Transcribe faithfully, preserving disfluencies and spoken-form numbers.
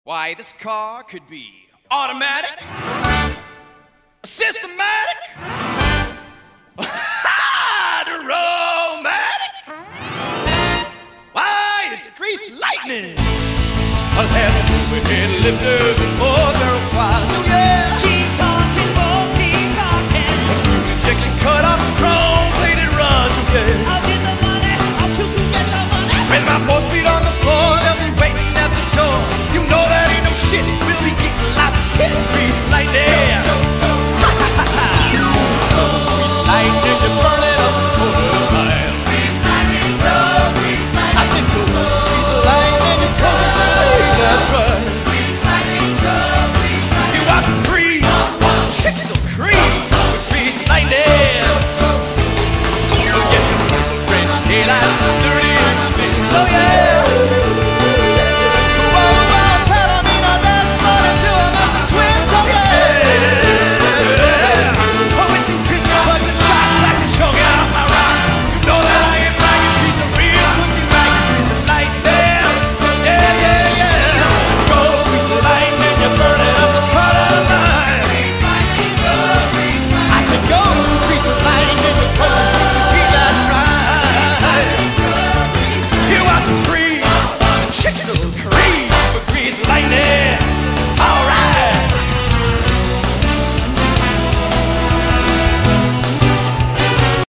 Why, this car could be automatic, systematic, romantic. Why, it's greased lightning. I'll have overhead lifters and